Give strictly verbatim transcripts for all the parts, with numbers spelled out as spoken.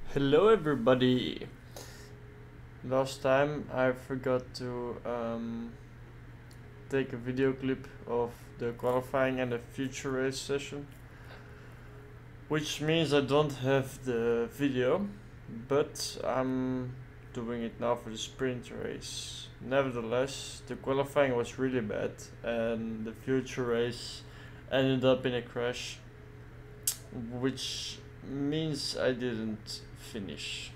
Hello everybody! Last time I forgot to um, take a video clip of the qualifying and the future race session, which means I don't have the video, but I'm doing it now for the sprint race. Nevertheless, the qualifying was really bad and the future race ended up in a crash, which means I didn't finish.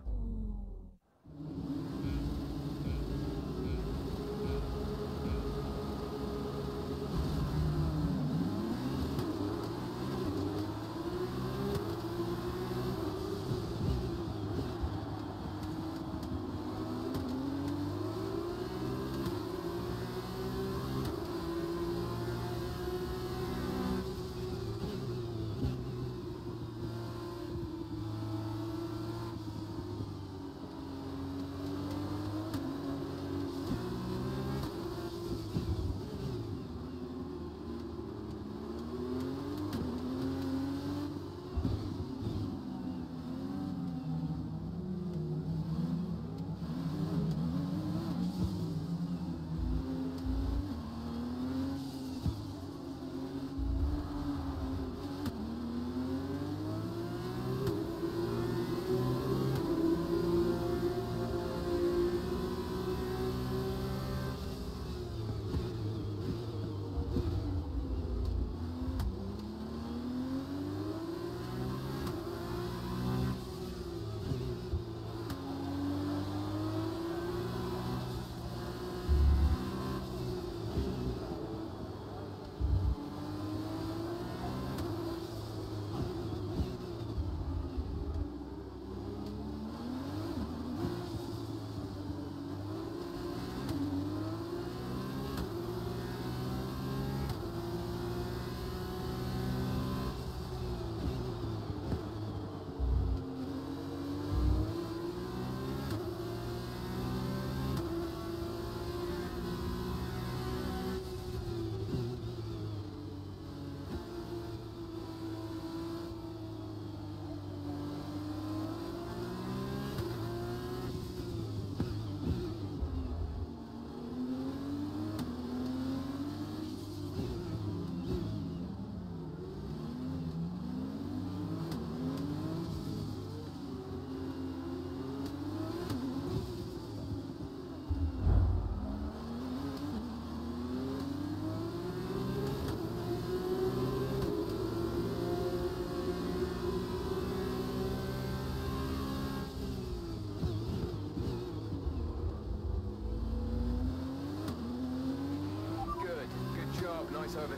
Nice over.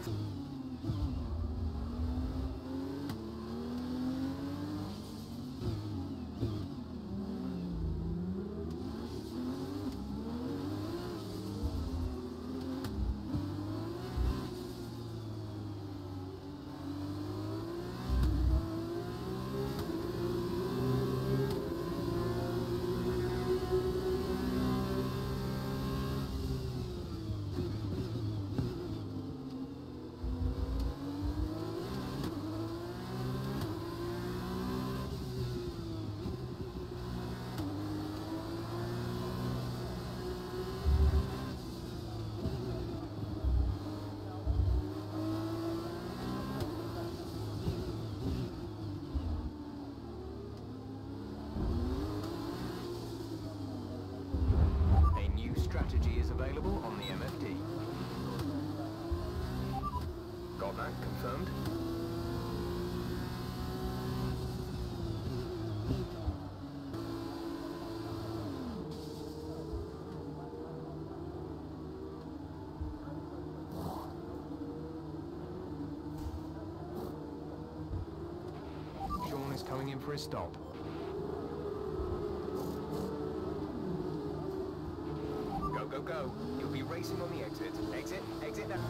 Strategy is available on the M F D. Got that confirmed? Sean is coming in for a stop. Go, go. You'll be racing on the exit. Exit, exit now.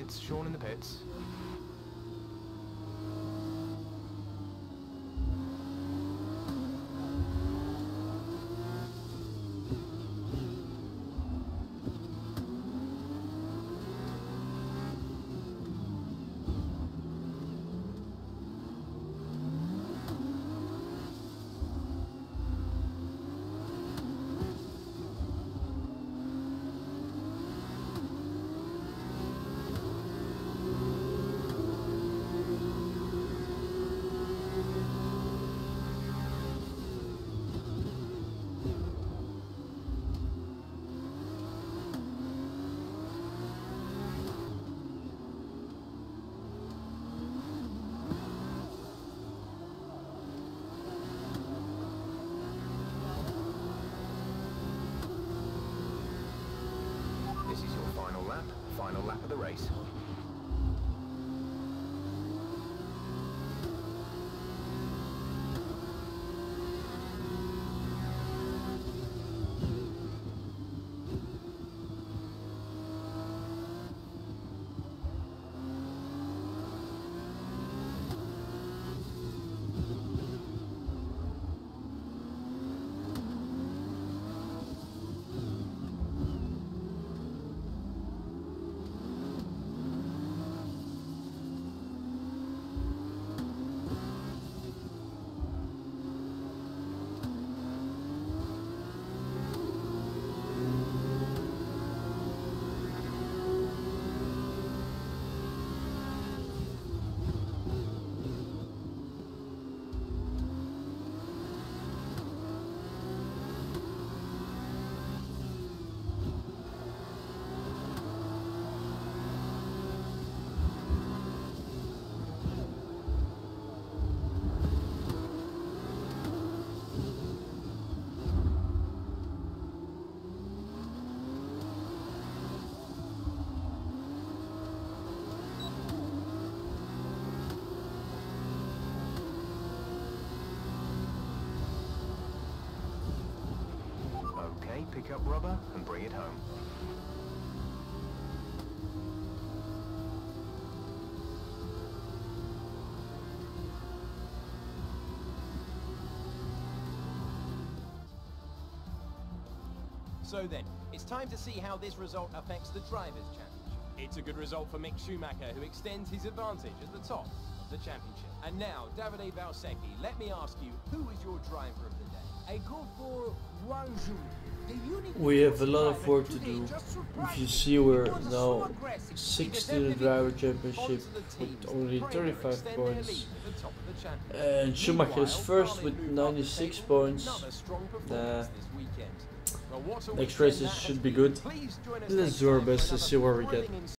pits. Sean in the pits. This is your final lap, final lap of the race. Pick up rubber and bring it home. So then, it's time to see how this result affects the Drivers' Championship. It's a good result for Mick Schumacher, who extends his advantage at the top of the championship. And now, Davide Valsecchi, let me ask you, who is your driver of the day? I go for Guangzhou. We have a lot of work to do. If you see, we're now sixth in the driver championship with only thirty-five points, and Schumacher is first with ninety-six points. Nah, next races should be good. Let's do our best to see where we get.